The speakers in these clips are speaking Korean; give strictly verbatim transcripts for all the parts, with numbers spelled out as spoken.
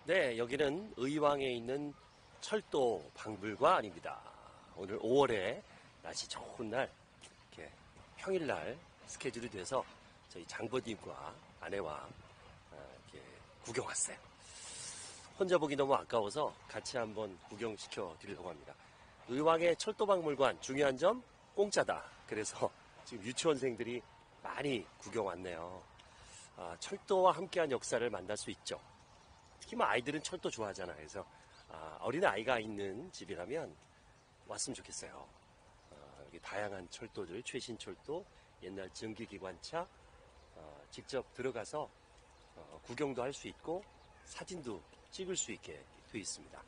네, 여기는 의왕에 있는 철도 박물관입니다. 오늘 오월에 날씨 좋은 날, 이렇게 평일날 스케줄이 돼서 저희 장모님과 아내와 이렇게 구경 왔어요. 혼자 보기 너무 아까워서 같이 한번 구경시켜 드리려고 합니다. 의왕의 철도 박물관 중요한 점 공짜다. 그래서 지금 유치원생들이 많이 구경 왔네요. 아, 철도와 함께한 역사를 만날 수 있죠. 특히 뭐 아이들은 철도 좋아하잖아요. 그래서 아, 어린 아이가 있는 집이라면 왔으면 좋겠어요. 어, 여기 다양한 철도들, 최신 철도, 옛날 증기기관차 어, 직접 들어가서 어, 구경도 할 수 있고 사진도 찍을 수 있게 되어 있습니다.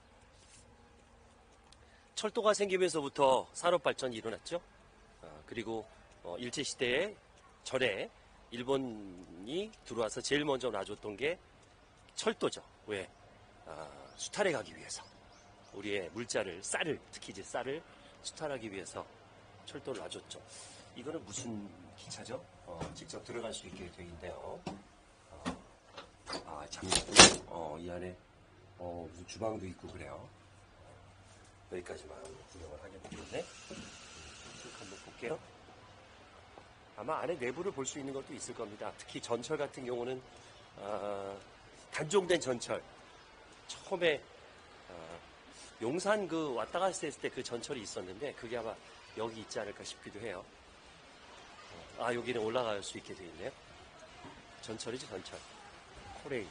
철도가 생기면서부터 산업발전이 일어났죠. 어, 그리고 어, 일제시대에 전에 일본이 들어와서 제일 먼저 놔줬던 게 철도죠. 왜? 아, 수탈해 가기 위해서. 우리의 물자를, 쌀을, 특히 이제 쌀을 수탈하기 위해서 철도를 놔줬죠. 이거는 무슨 기차죠? 어, 직접 들어갈 수 있게 되어 있네요. 어, 아, 잠깐, 어, 이 안에, 어, 무슨 주방도 있고 그래요. 여기까지만 구경을 하게 되겠네. 한번 볼게요. 아마 안에 내부를 볼 수 있는 것도 있을 겁니다. 특히 전철 같은 경우는, 아, 단종된 전철. 처음에 어, 용산 그 왔다 갔을 때 그 전철이 있었는데 그게 아마 여기 있지 않을까 싶기도 해요. 어, 아, 여기는 올라갈 수 있게 되어 있네요. 전철이죠, 전철. 코레일.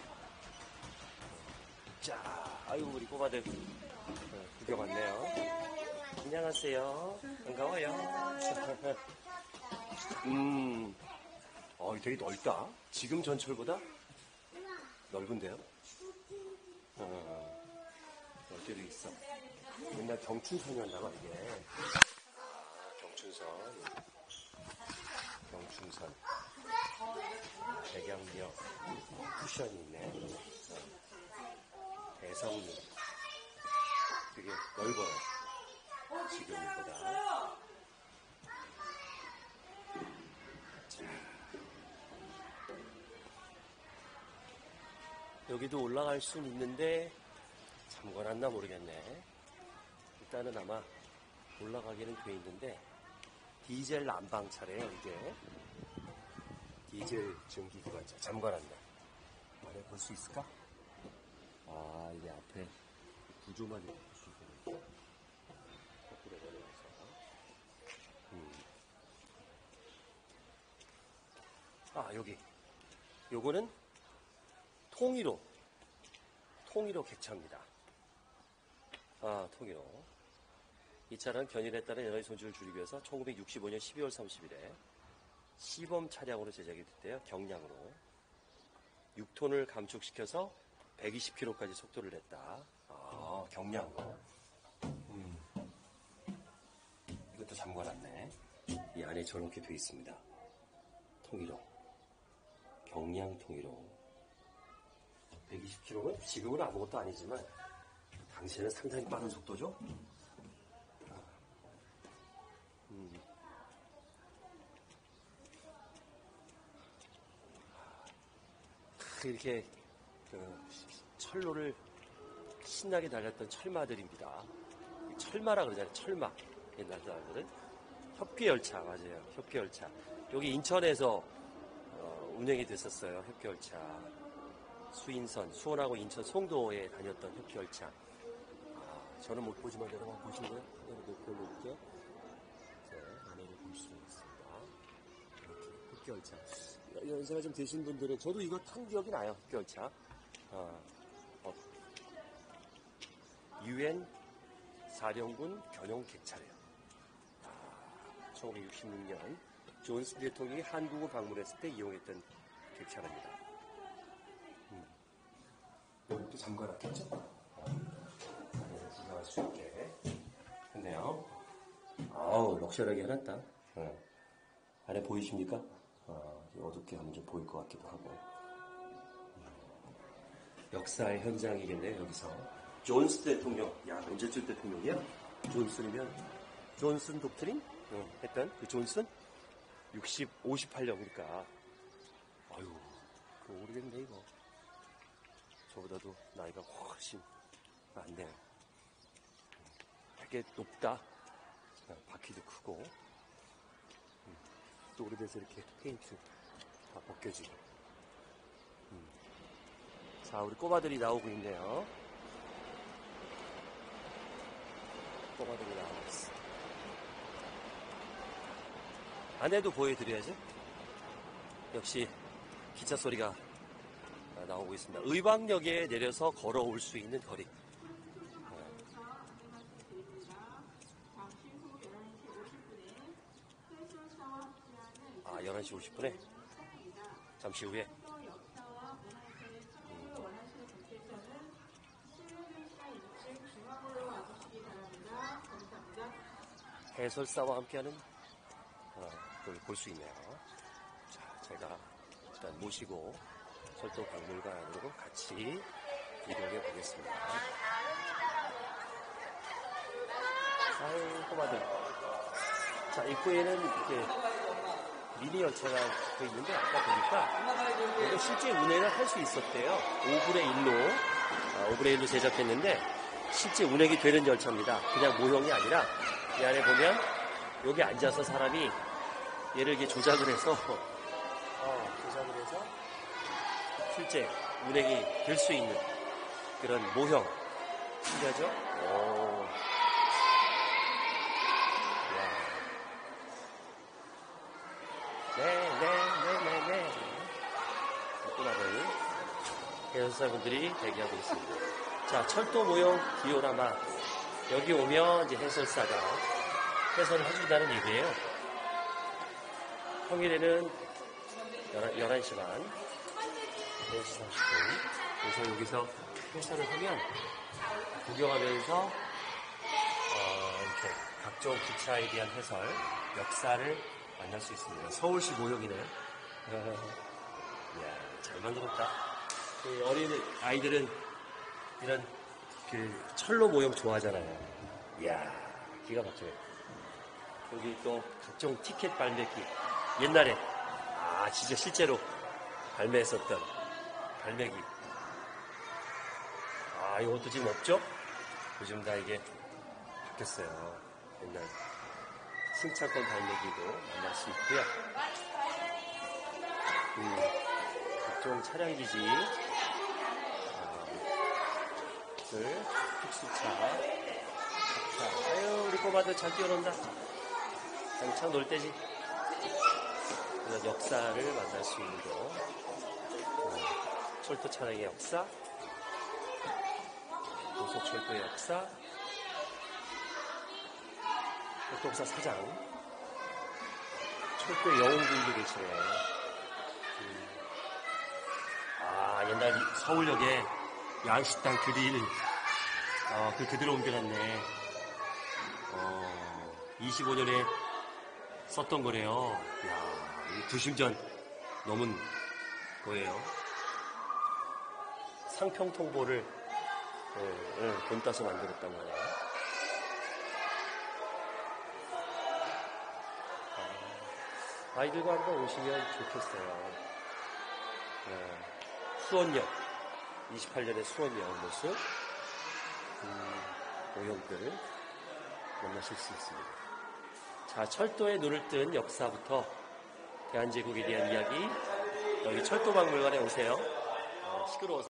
자, 아이고 우리 꼬마들 어, 구경 왔네요. 안녕하세요. 반가워요. 음, 어, 되게 넓다. 지금 전철보다 넓은데요? 어, 여기도 있어. 옛날 경춘선이었나 봐, 이게. 아, 경춘선. 경춘선. 백양역. 쿠션이 있네. 대성리. 되게 넓어요. 지금보다. 여기도 올라갈 수는 있는데 잠궈놨나 모르겠네. 일단은 아마 올라가기는 돼 있는데 디젤 난방차래요. 이게 디젤 증기기관차 잠궈놨네. 안에 볼 수 있을까? 아, 이게 앞에 구조만 볼 수 있거든요. 거꾸로 내려가서 음. 아, 여기 요거는 통일호, 통일호 객차입니다. 아, 통일호. 이 차는 견인에 따른 에너지 손실을 줄이기 위해서 천구백육십오 년 십이월 삼십일에 시범 차량으로 제작이 됐대요. 경량으로. 육 톤을 감축시켜서 백이십 킬로미터까지 속도를 냈다. 아, 경량으로. 음. 이것도 잠궈놨네. 이 안에 저렇게 되어 있습니다. 통일호. 경량 통일호. 백이십 킬로미터는 지금은 아무것도 아니지만 당시에는 상당히 빠른 속도죠. 음. 이렇게 그 철로를 신나게 달렸던 철마들입니다. 철마라 그러잖아요. 철마. 옛날 사람들은 협기열차 맞아요. 협기열차. 여기 인천에서 어, 운행이 됐었어요. 협기열차. 수인선, 수원하고 인천 송도에 다녔던 협기열차. 아, 저는 못 보지만 여러분 보시고요. 그대로 높여 놓을게요. 네, 안에를 볼 수 있습니다. 이렇게 협기열차. 연세가 좀 되신 분들은 저도 이거 탄 기억이 나요. 협기열차. 아, 어, 유엔 사령군 견용 객차래요. 아, 천구백육십육 년 존슨 대통령이 한국을 방문했을 때 이용했던 객차랍니다. 여기도 잠궈놨겠죠? 구경할 수 있게 했네요. 아우, 럭셔리하게 해놨다. 어. 안에 보이십니까? 어, 어둡게 하면 좀 보일 것 같기도 하고. 역사의 현장이겠네요, 여기서. 존슨 대통령, 야, 언제쯤 대통령이야? 존슨이면, 존슨 독트린? 어, 했던 그 존슨? 육십, 오십팔 년이니까. 아유, 그 오래됐네, 이거. 저보다도 나이가 훨씬 많네요. 되게 높다. 바퀴도 크고. 또 오래돼서 이렇게 페인트 다 벗겨지고. 자, 우리 꼬마들이 나오고 있네요. 꼬마들이 나오고 있어. 안에도 보여드려야죠. 역시 기차 소리가 나오고 있습니다. 의왕역에 내려서 걸어올 수 있는 거리. 아, 열한 시 오십 분에 잠시 후에 해설사와 함께하는 걸 볼 수 있네요. 자, 제가 일단 모시고 철도 박물관으로 같이 이동해 보겠습니다. 아유, 꼬마들. 자, 입구에는 이렇게 미니 열차가 붙어 있는데 아까 보니까 이거 실제 운행을 할 수 있었대요. 오분의 일로 아, 오분의 일로 제작했는데 실제 운행이 되는 열차입니다. 그냥 모형이 아니라 이 안에 보면 여기 앉아서 사람이 얘를 이렇게 조작을 해서 어, 조작을 해서 실제 운행이 될 수 있는 그런 모형. 신기하죠? 오. 네, 네, 네, 네, 네. 꼬마들 해설사분들이 대기하고 있습니다. 자, 철도 모형 디오라마. 여기 오면 이제 해설사가 해설을 해준다는 얘기예요. 평일에는 열한 시 반, 네 시 삼십 분. 그래서 여기서 해설을 하면 구경하면서 어, 이렇게 각종 기차에 대한 해설, 역사를 만날 수 있습니다. 서울시 모형이네요. 이야, 잘 만들었다. 그 어린 아이들은 이런 그 철로 모형 좋아하잖아요. 이야, 기가 막혀요. 여기 또 각종 티켓 발매기. 옛날에, 아, 진짜 실제로 발매했었던 발매기. 아, 이것도 지금 없죠? 요즘 다 이게 바뀌었어요. 옛날. 승차권 발매기도 만날 수 있고요. 음, 각종 차량기지, 들, 특수차, 차. 아유, 우리 꼬마들 잘 뛰어논다. 한창 놀 때지. 그런 역사를 만날 수 있는 거. 음, 철도 차량의 역사, 고속철도의 역사, 교통사 사장, 철도 영웅들도 계시네요. 음. 아, 옛날 서울역에 양식당 그릴, 어, 그 그대로 옮겨놨네. 어, 이십오 년에 썼던 거래요. 이야, 구십 년 넘은 거예요. 상평통보를 어, 어, 돈 따서 만들었단 말이에요. 아이들과 한번 오시면 좋겠어요. 네. 수원역, 이십팔 년의 수원역 모습, 음, 모형들을 만나실 수 있습니다. 자, 철도에 눈을 뜬 역사부터 대한제국에 대한 이야기, 여기 철도박물관에 오세요. 어, 시끄러워서.